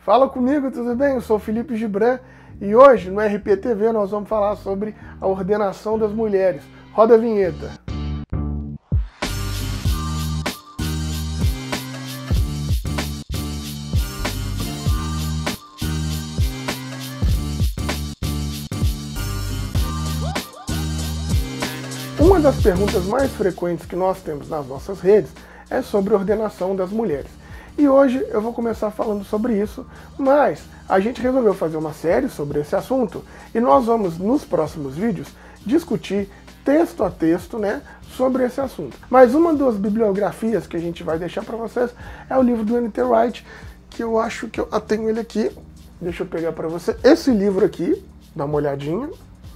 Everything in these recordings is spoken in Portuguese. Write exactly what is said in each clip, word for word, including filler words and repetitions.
Fala comigo, tudo bem? Eu sou o Felipe Gibran e hoje no R P T V nós vamos falar sobre a ordenação das mulheres. Roda a vinheta. Uma das perguntas mais frequentes que nós temos nas nossas redes é sobre a ordenação das mulheres. E hoje eu vou começar falando sobre isso, mas a gente resolveu fazer uma série sobre esse assunto e nós vamos, nos próximos vídeos, discutir texto a texto, né, sobre esse assunto. Mas uma das bibliografias que a gente vai deixar para vocês é o livro do N T Wright, que eu acho que eu ah, tenho ele aqui. Deixa eu pegar para você esse livro aqui, dá uma olhadinha.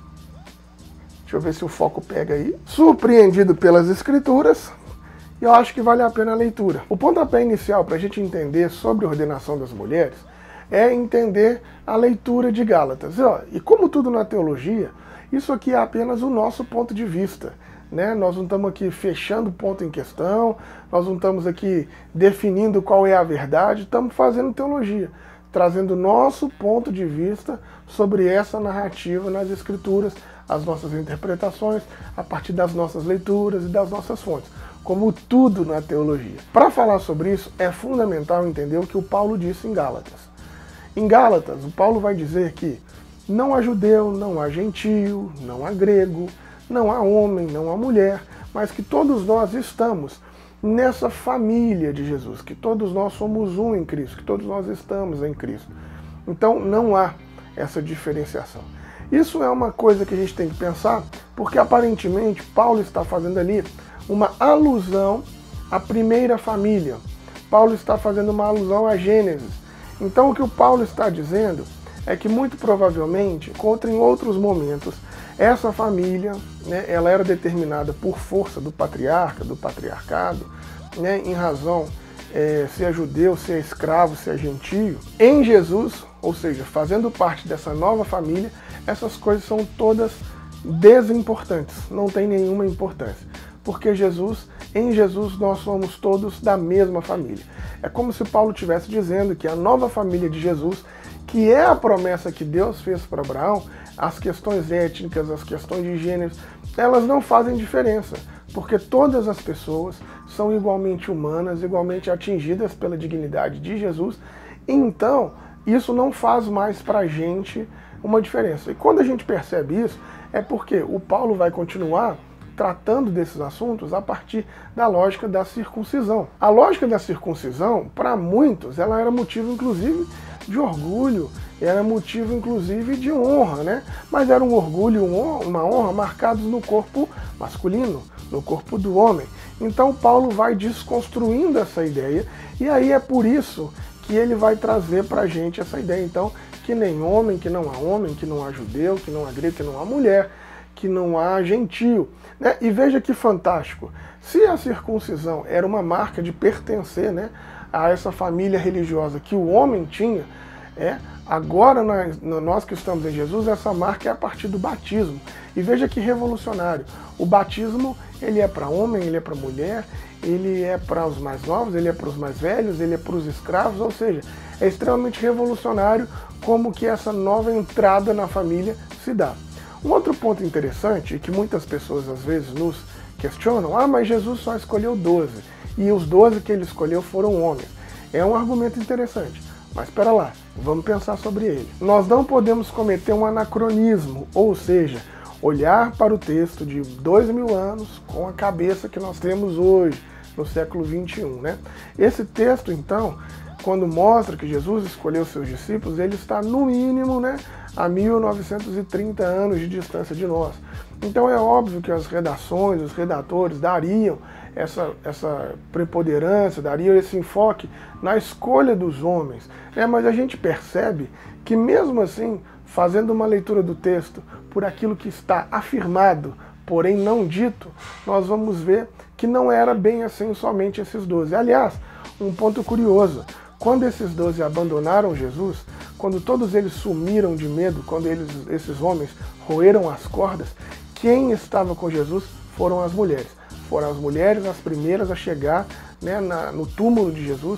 Deixa eu ver se o foco pega aí. Surpreendido pelas Escrituras. E eu acho que vale a pena a leitura. O pontapé inicial para a gente entender sobre a ordenação das mulheres é entender a leitura de Gálatas. E, ó, e como tudo na teologia, isso aqui é apenas o nosso ponto de vista. Né? Nós não estamos aqui fechando o ponto em questão, nós não estamos aqui definindo qual é a verdade, estamos fazendo teologia, trazendo o nosso ponto de vista sobre essa narrativa nas Escrituras, as nossas interpretações, a partir das nossas leituras e das nossas fontes, como tudo na teologia. Para falar sobre isso, é fundamental entender o que o Paulo disse em Gálatas. Em Gálatas, o Paulo vai dizer que não há judeu, não há gentio, não há grego, não há homem, não há mulher, mas que todos nós estamos nessa família de Jesus, que todos nós somos um em Cristo, que todos nós estamos em Cristo. Então não há essa diferenciação. Isso é uma coisa que a gente tem que pensar, porque aparentemente Paulo está fazendo ali uma alusão à primeira família. Paulo está fazendo uma alusão a Gênesis. Então o que o Paulo está dizendo é que muito provavelmente, contra em outros momentos, essa família, né, ela era determinada por força do patriarca, do patriarcado, né, em razão é, se é judeu, se é escravo, se é gentio. Em Jesus, ou seja, fazendo parte dessa nova família, essas coisas são todas desimportantes, não tem nenhuma importância. Porque Jesus, em Jesus nós somos todos da mesma família. É como se Paulo estivesse dizendo que a nova família de Jesus, que é a promessa que Deus fez para Abraão, as questões étnicas, as questões de gênero, elas não fazem diferença, porque todas as pessoas são igualmente humanas, igualmente atingidas pela dignidade de Jesus, então isso não faz mais para a gente uma diferença. E quando a gente percebe isso, é porque o Paulo vai continuar tratando desses assuntos a partir da lógica da circuncisão. A lógica da circuncisão, para muitos, ela era motivo, inclusive, de orgulho, era motivo, inclusive, de honra, né? Mas era um orgulho, uma honra marcados no corpo masculino, no corpo do homem. Então Paulo vai desconstruindo essa ideia, e aí é por isso que ele vai trazer para a gente essa ideia, então, que nem homem, que não há homem, que não há judeu, que não há grego, que não há mulher, que não há gentio. Né? E veja que fantástico, se a circuncisão era uma marca de pertencer, né, a essa família religiosa que o homem tinha, é, agora nós, nós que estamos em Jesus, essa marca é a partir do batismo. E veja que revolucionário, o batismo ele é para homem, ele é para mulher, ele é para os mais novos, ele é para os mais velhos, ele é para os escravos, ou seja, é extremamente revolucionário como que essa nova entrada na família se dá. Um outro ponto interessante, que muitas pessoas às vezes nos questionam, ah, mas Jesus só escolheu doze, e os doze que ele escolheu foram homens. É um argumento interessante, mas espera lá, vamos pensar sobre ele. Nós não podemos cometer um anacronismo, ou seja, olhar para o texto de dois mil anos com a cabeça que nós temos hoje, no século vinte e um. Né? Esse texto, então, quando mostra que Jesus escolheu seus discípulos, ele está no mínimo, né, a mil novecentos e trinta anos de distância de nós. Então é óbvio que as redações, os redatores dariam essa, essa preponderância, dariam esse enfoque na escolha dos homens. É, mas a gente percebe que mesmo assim, fazendo uma leitura do texto por aquilo que está afirmado, porém não dito, nós vamos ver que não era bem assim somente esses doze. Aliás, um ponto curioso, quando esses doze abandonaram Jesus, quando todos eles sumiram de medo, quando eles, esses homens roeram as cordas, quem estava com Jesus foram as mulheres. Foram as mulheres as primeiras a chegar, né, na, no túmulo de Jesus,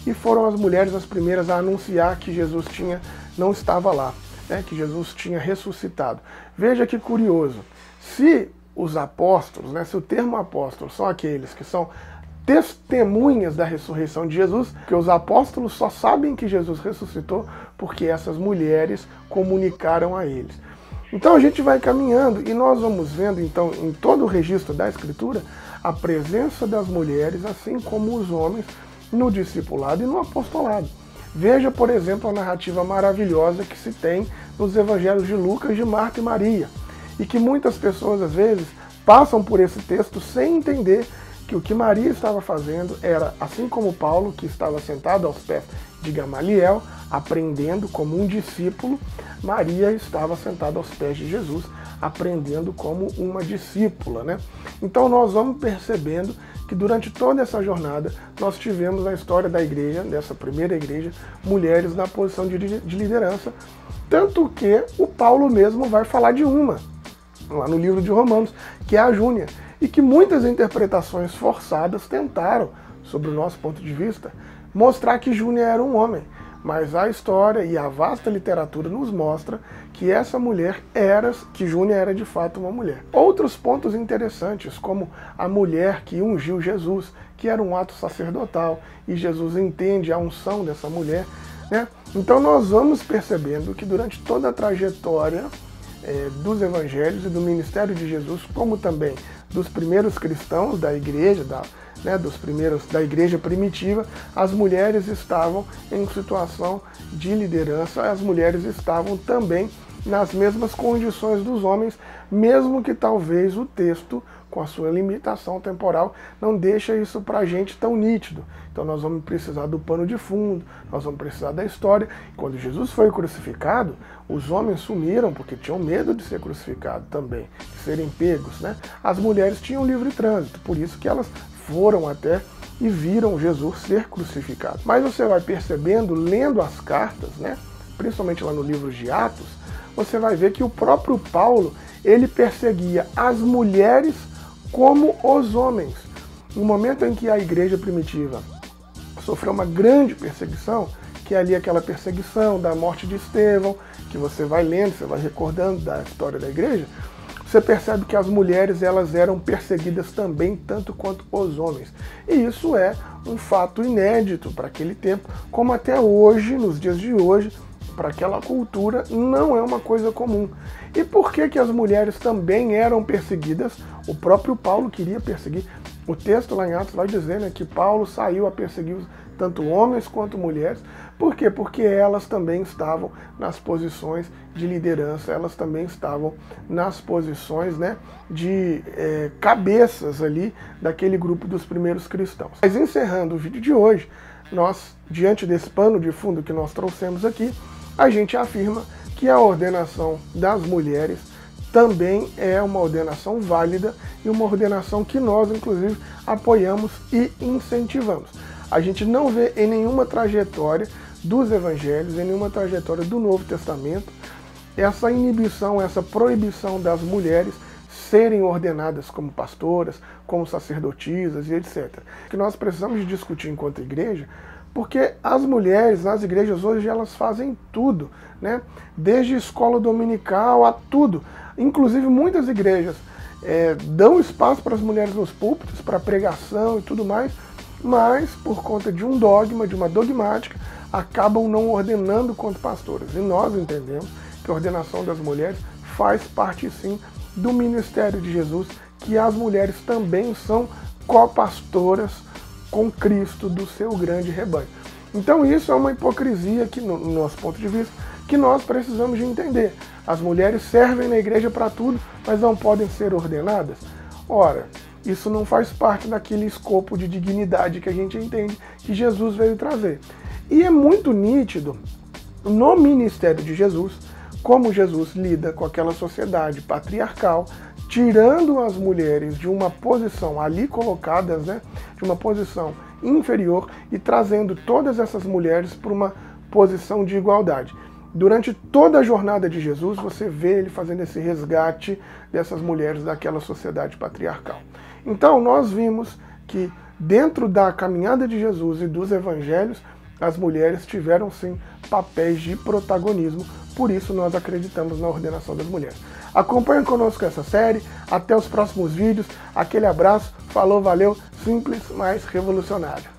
e foram as mulheres as primeiras a anunciar que Jesus tinha, não estava lá, né, que Jesus tinha ressuscitado. Veja que curioso, se os apóstolos, né, se o termo apóstolo são aqueles que são testemunhas da ressurreição de Jesus, que os apóstolos só sabem que Jesus ressuscitou porque essas mulheres comunicaram a eles. Então a gente vai caminhando e nós vamos vendo então em todo o registro da Escritura a presença das mulheres, assim como os homens, no discipulado e no apostolado. Veja, por exemplo, a narrativa maravilhosa que se tem nos evangelhos de Lucas, de Marta e Maria, e que muitas pessoas às vezes passam por esse texto sem entender que o que Maria estava fazendo era, assim como Paulo, que estava sentado aos pés de Gamaliel, aprendendo como um discípulo, Maria estava sentada aos pés de Jesus, aprendendo como uma discípula, né? Então nós vamos percebendo que durante toda essa jornada nós tivemos na história da igreja, dessa primeira igreja, mulheres na posição de, de liderança, tanto que o Paulo mesmo vai falar de uma, lá no livro de Romanos, que é a Júnia, e que muitas interpretações forçadas tentaram, sob o nosso ponto de vista, mostrar que Júnia era um homem. Mas a história e a vasta literatura nos mostra que essa mulher era, que Júnia era de fato uma mulher. Outros pontos interessantes, como a mulher que ungiu Jesus, que era um ato sacerdotal, e Jesus entende a unção dessa mulher, né? Então nós vamos percebendo que durante toda a trajetória é, dos evangelhos e do ministério de Jesus, como também dos primeiros cristãos da igreja, da Né, dos primeiros da igreja primitiva, as mulheres estavam em situação de liderança, as mulheres estavam também nas mesmas condições dos homens, mesmo que talvez o texto, com a sua limitação temporal, não deixa isso para a gente tão nítido. Então nós vamos precisar do pano de fundo, nós vamos precisar da história. Quando Jesus foi crucificado, os homens sumiram porque tinham medo de ser crucificado também, de serem pegos, né? As mulheres tinham livre trânsito, por isso que elas foram até e viram Jesus ser crucificado. Mas você vai percebendo, lendo as cartas, né, principalmente lá no livro de Atos, você vai ver que o próprio Paulo, ele perseguia as mulheres como os homens. No momento em que a igreja primitiva sofreu uma grande perseguição, que é ali aquela perseguição da morte de Estevão, que você vai lendo, você vai recordando da história da igreja, você percebe que as mulheres elas eram perseguidas também, tanto quanto os homens. E isso é um fato inédito para aquele tempo, como até hoje, nos dias de hoje, para aquela cultura, não é uma coisa comum. E por que que as mulheres também eram perseguidas? O próprio Paulo queria perseguir. O texto lá em Atos vai dizer, né, que Paulo saiu a perseguir tanto homens quanto mulheres. Por quê? Porque elas também estavam nas posições de liderança, elas também estavam nas posições, né, de é, cabeças ali daquele grupo dos primeiros cristãos. Mas encerrando o vídeo de hoje, nós, diante desse pano de fundo que nós trouxemos aqui, a gente afirma que a ordenação das mulheres também é uma ordenação válida e uma ordenação que nós, inclusive, apoiamos e incentivamos. A gente não vê em nenhuma trajetória dos evangelhos, em nenhuma trajetória do Novo Testamento, essa inibição, essa proibição das mulheres serem ordenadas como pastoras, como sacerdotisas e etcétera. Que nós precisamos de discutir enquanto igreja, porque as mulheres nas igrejas hoje elas fazem tudo, né? Desde escola dominical a tudo. Inclusive muitas igrejas é, dão espaço para as mulheres nos púlpitos, para pregação e tudo mais, mas por conta de um dogma, de uma dogmática, acabam não ordenando quanto pastoras. E nós entendemos que a ordenação das mulheres faz parte sim do ministério de Jesus, que as mulheres também são copastoras com Cristo do seu grande rebanho. Então isso é uma hipocrisia que, no nosso ponto de vista, que nós precisamos de entender. As mulheres servem na igreja para tudo, mas não podem ser ordenadas? Ora, isso não faz parte daquele escopo de dignidade que a gente entende que Jesus veio trazer. E é muito nítido no ministério de Jesus, como Jesus lida com aquela sociedade patriarcal, tirando as mulheres de uma posição ali colocadas, né, de uma posição inferior e trazendo todas essas mulheres para uma posição de igualdade. Durante toda a jornada de Jesus, você vê ele fazendo esse resgate dessas mulheres daquela sociedade patriarcal. Então, nós vimos que dentro da caminhada de Jesus e dos evangelhos, as mulheres tiveram sim papéis de protagonismo, por isso nós acreditamos na ordenação das mulheres. Acompanhe conosco essa série, até os próximos vídeos, aquele abraço, falou, valeu, simples, mas revolucionário.